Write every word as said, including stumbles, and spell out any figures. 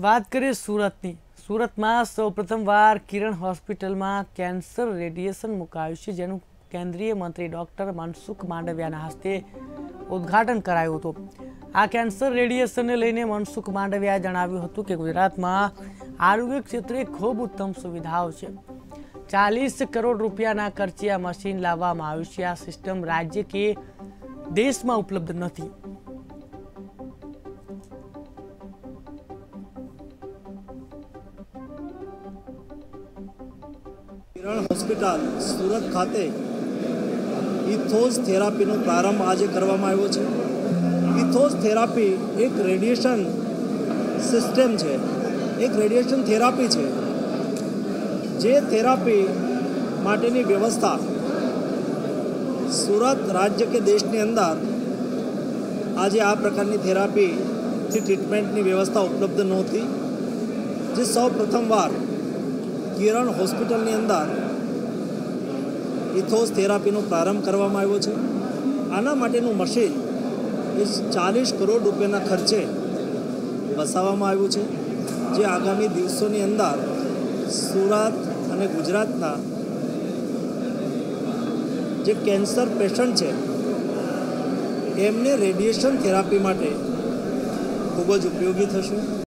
बात करें सूरतनी सूरत में सौ प्रथमवार किरण होस्पिटल में कैंसर रेडिएशन मुकायु है, जेनु केंद्रीय मंत्री डॉक्टर मनसुख मांडवियाना हस्ते उद्घाटन करायु हतुं। आ कैंसर रेडिएशन ने लईने मनसुख मांडवियाए जणाव्युं हतुं के गुजरात में आरोग्य क्षेत्रे खूब उत्तम सुविधाओं छे। चालीस करोड़ रूपियाना खर्चे आ मशीन लाववामां आव्युं छे। आ सिस्टम राज्य के देश में उपलब्ध नथी। किरण होस्पिटल सूरत खाते इथोस थेरापी नो प्रारंभ आज करवामां आव्यो छे। इथोस थेरापी एक रेडिएशन सिस्टम है, एक रेडिएशन थेरापी है, जे थेरापी माटेनी व्यवस्था सूरत राज्य के देश के अंदर आज आ प्रकारनी थेरापी थी ट्रीटमेंटनी व्यवस्था उपलब्ध नहोती, जे सौ प्रथमवार किरण होस्पिटल ની અંદર ઇથોસ થેરાપીનો પ્રારંભ કરવામાં આવ્યો છે। આના માટેનું મશીન એ ચાલીસ કરોડ રૂપિયાના ખર્ચે વસાવવામાં આવ્યું છે, જે આગામી દિવસોની અંદર સુરત અને ગુજરાતના જે કેન્સર પેશન્ટ છે એમને રેડિયેશન થેરાપી માટે ખૂબ જ ઉપયોગી થશે।